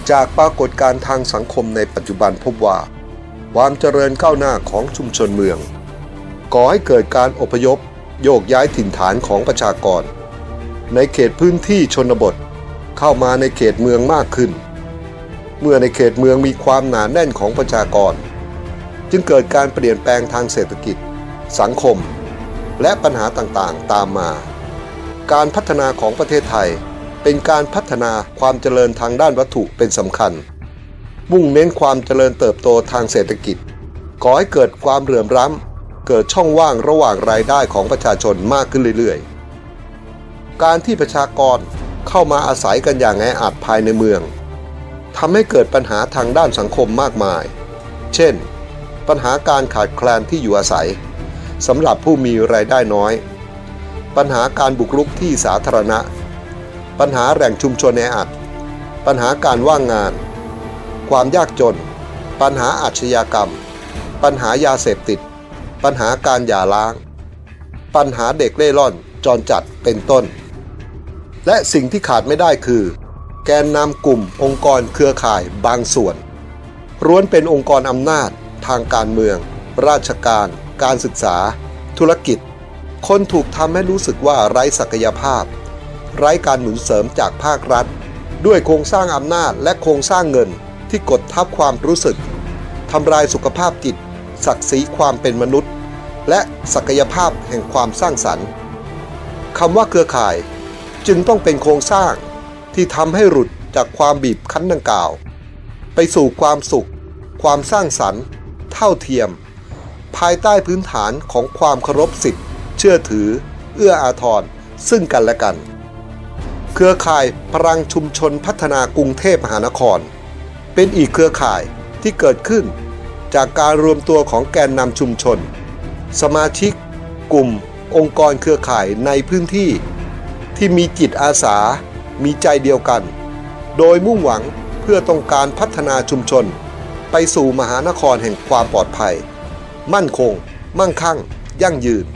จากปรากฏการณ์ทางสังคมในปัจจุบันพบว่าความเจริญก้าวหน้าของชุมชนเมืองก่อให้เกิดการอพยพโยกย้ายถิ่นฐานของประชากรในเขตพื้นที่ชนบทเข้ามาในเขตเมืองมากขึ้นเมื่อในเขตเมืองมีความหนาแน่นของประชากรจึงเกิดการเปลี่ยนแปลงทางเศรษฐกิจสังคมและปัญหาต่างๆตามมาการพัฒนาของประเทศไทยเป็นการพัฒนาความเจริญทางด้านวัตถุเป็นสำคัญมุ่งเน้นความเจริญเติบโตทางเศรษฐกิจก่อให้เกิดความเหลื่อมล้ำเกิดช่องว่างระหว่างรายได้ของประชาชนมากขึ้นเรื่อยๆการที่ประชากรเข้ามาอาศัยกันอย่างแออัดภายในเมืองทำให้เกิดปัญหาทางด้านสังคมมากมายเช่นปัญหาการขาดแคลนที่อยู่อาศัยสำหรับผู้มีรายได้น้อยปัญหาการบุกรุกที่สาธารณะปัญหาแหล่งชุมชนแออัดปัญหาการว่างงานความยากจนปัญหาอาชญากรรมปัญหายาเสพติดปัญหาการหย่าร้างปัญหาเด็กเล่ร่อนจรจัดเป็นต้นและสิ่งที่ขาดไม่ได้คือแกนนำกลุ่มองค์กรเครือข่ายบางส่วนล้วนเป็นองค์กรอำนาจทางการเมืองราชการการศึกษาธุรกิจคนถูกทำให้รู้สึกว่าไร้ศักยภาพไร้การหนุนเสริมจากภาครัฐด้วยโครงสร้างอำนาจและโครงสร้างเงินที่กดทับความรู้สึกทำลายสุขภาพจิตศักดิ์ศรีความเป็นมนุษย์และศักยภาพแห่งความสร้างสรรค์คำว่าเครือข่ายจึงต้องเป็นโครงสร้างที่ทำให้หลุดจากความบีบคั้นดังกล่าวไปสู่ความสุขความสร้างสรรค์เท่าเทียมภายใต้พื้นฐานของความเคารพสิทธิเชื่อถือเอื้ออาทรซึ่งกันและกันเครือข่ายพลังชุมชนพัฒนากรุงเทพมหานครเป็นอีกเครือข่ายที่เกิดขึ้นจากการรวมตัวของแกนนำชุมชนสมาชิกกลุ่มองค์กรเครือข่ายในพื้นที่ที่มีจิตอาสามีใจเดียวกันโดยมุ่งหวังเพื่อต้องการพัฒนาชุมชนไปสู่มหานครแห่งความปลอดภัยมั่นคงมั่งคั่งยั่งยืน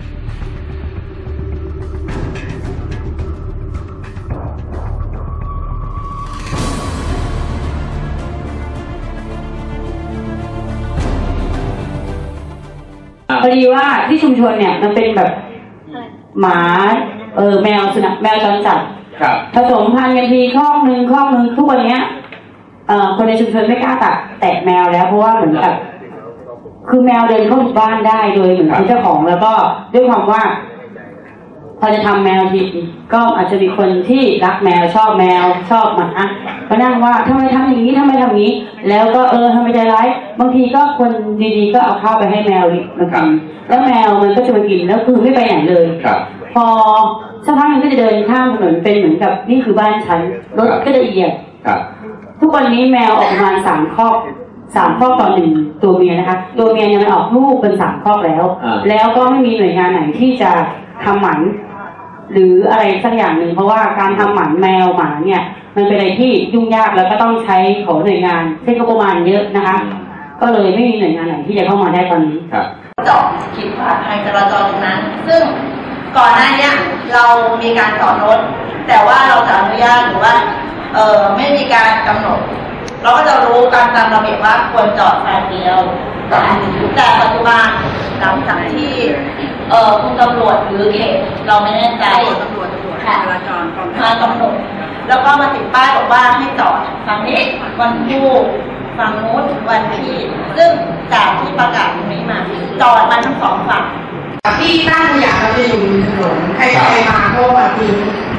พอดีว่าที่ชุมชนเนี่ยมันเป็นแบบหมาแมวสุนัขแมวจรจัดผสมพันธุ์กันทีคอกหนึ่งทุกวันนี้คนในชุมชนไม่กล้าแตะแมวแล้วเพราะว่าเหมือนกับคือแมวเดินเข้าหมู่บ้านได้โดยเหมือนเจ้าของแล้วก็ด้วยความว่าพอจะทำแมวทีก็อาจจะมีคนที่รักแมวชอบแมวชอบหมามานั่งว่าทำไมทำอย่างนี้ทำไมทำอย่างนี้แล้วก็ทำไมใจร้ายบางทีก็คนดีๆก็เอาข้าวไปให้แมวมากินแล้วแมวมันก็จะมากินแล้วคือไม่ไปไหนเลยพอสักพักมันก็จะเดินข้ามถนนเป็นเหมือนกับนี่คือบ้านฉันรถก็จะเหยียบทุกวันนี้แมวออกมา3 คอกต่อ1ตัวเมียนะคะตัวเมียยังไม่ออกลูกเป็น3 คอกแล้วก็ไม่มีหน่วยงานไหนที่จะทำหมันหรืออะไรสักอย่างหนึ่งเพราะว่าการทำหมันแมวหมาเนี่ยมันเป็นอะไรที่ยุ่งยากแล้วก็ต้องใช้ของหน่วยงานใช้งบประมาณเยอะนะคะก็เลยไม่มีหน่วยงานไหนที่จะเข้ามาได้ตอนนี้เจาะขีดขวางทางจราจรตรงนั้นซึ่งก่อนหน้านี้เรามีการจอดรถแต่ว่าเราจะอนุญาตหรือว่าไม่มีการกำหนดเราก็จะรู้การตามระเบียบว่าควรจอดแค่เดียวแต่ปัจจุบันหลังจากที่คุณตำรวจหรือเขตเราไม่แน่ใจตำรวจจราจรมากำหนดแล้วก็มาติดป้ายบอกว่าให้จอดฝั่งนี้วันคู่ฝั่งนู้นวันที่ซึ่งจากที่ประกาศตรงนี้มาจอดมันทั้ง2 ฝั่งที่ตั้งขยะเราจะอยู่ริมถนนใครมาก็มาทิ้ง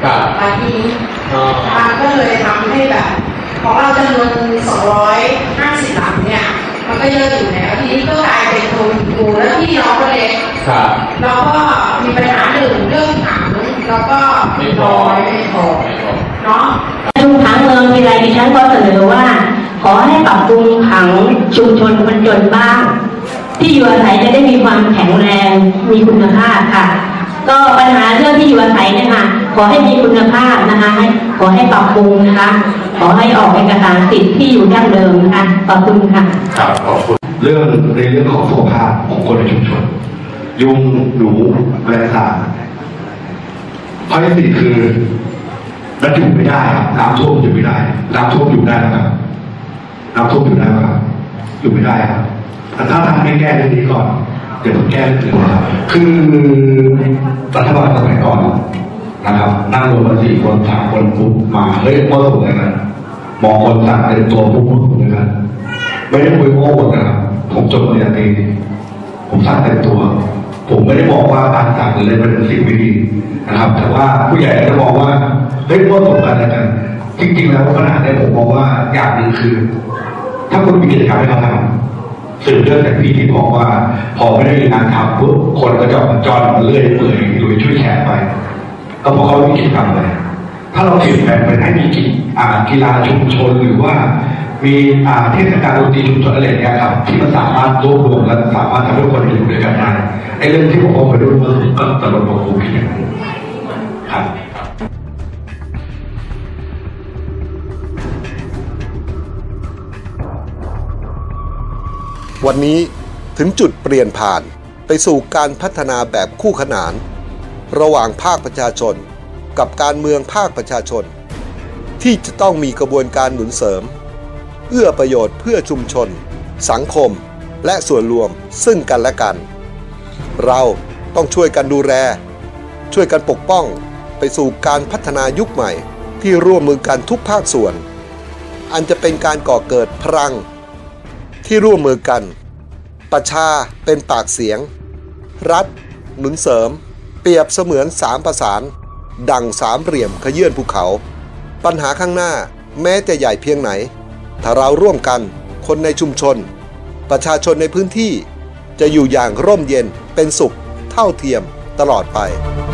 มันก็เลยทำให้แบบของเราจำนวน250 หลังเนี่ยมันก็เยอะอยู่แล้วทีนี้ก็กลายเป็นคนดูแล้วที่น้องก็เล็กแล้วก็มีปัญหาเรื่องถังแล้วก็ไม่พอเนาะผังเมืองมีอะไรดิฉันก็เสนอว่าขอให้ปรับปรุงผังชุมชนคนจนบ้างที่อยู่อาศัยจะได้มีความแข็งแรงมีคุณภาพค่ะก็ปัญหาเรื่องที่อยู่อาศัยเนี่ยค่ะขอให้มีคุณภาพนะคะขอให้ปรับปรุงนะคะขอให้ออกเอกสารสิทธิ์ที่อยู่ดั้งเดิมนะคะขอบคุณค่ะครับขอบคุณในเรื่องของสุขภาพของคนในชุมชนยุงหนูแมลงสาบข้อที่4คือแล้วอยู่ไม่ได้ครับน้ำท่วมอยู่ไม่ได้น้ำท่วมอยู่ได้ครับน้ำท่วมอยู่ได้ครับอยู่ไม่ได้ครับแต่ถ้าทำให้แก้เรื่องนี้ก่อนเดี๋ยวผมแก้เรื่องนี้ครับคือรัฐบาลสมัยก่อนนะครับนั่งรวมกัน4 คน3 คนปุ๊บมาเฮ้ยมั่วสุมเลยนะมองคนสั่งเป็นตัวปุ๊บมั่วสุมเลยนะไม่ได้คุยโอ้หมดนะครับผมจบปริญญาตรีผมสั่งแต่ตัวผมไม่ได้บอกว่าการสั่งเลยเป็นสิ่งไม่ดีนะครับแต่ว่าผู้ใหญ่จะมองว่าเฮ้ยมั่วสุมกันอะไรกันจริงๆแล้วขนาดนี้ผมมองว่าอย่างหนึ่งคือถ้าคุณมีกิจกรรมให้เขาทำสื่อเรื่องจากพี่ที่บอกว่าพอไม่ได้มีงานทำปุ๊บคนก็จะจอนเลื่อยเปื่อยโดยช่วยแชร์ไปก็เพราะเขามีกิจกรรมเลยถ้าเราเปลี่ยนแปลงไปให้มีกีฬาชุมชนหรือว่ามีเทศกาลดนตรีชุมชนอะไรเนี่ยครับที่มันสามารถรวบรวมและสามารถทำให้คนอยู่ด้วยกันได้ไอ้เรื่องที่ผมบอกไปด้วยก็ตลอดบอกผมคิดอย่างนั้นครับวันนี้ถึงจุดเปลี่ยนผ่านไปสู่การพัฒนาแบบคู่ขนานระหว่างภาคประชาชนกับการเมืองภาคประชาชนที่จะต้องมีกระบวนการหนุนเสริมเอื้อประโยชน์เพื่อชุมชนสังคมและส่วนรวมซึ่งกันและกันเราต้องช่วยกันดูแลช่วยกันปกป้องไปสู่การพัฒนายุคใหม่ที่ร่วมมือกันทุกภาคส่วนอันจะเป็นการก่อเกิดพลังที่ร่วมมือกันประชาเป็นปากเสียงรัฐหนุนเสริมเปรียบเสมือน3 ประสานดั่ง3 เหลี่ยมขยื่นภูเขาปัญหาข้างหน้าแม้จะใหญ่เพียงไหนถ้าเราร่วมกันคนในชุมชนประชาชนในพื้นที่จะอยู่อย่างร่มเย็นเป็นสุขเท่าเทียมตลอดไป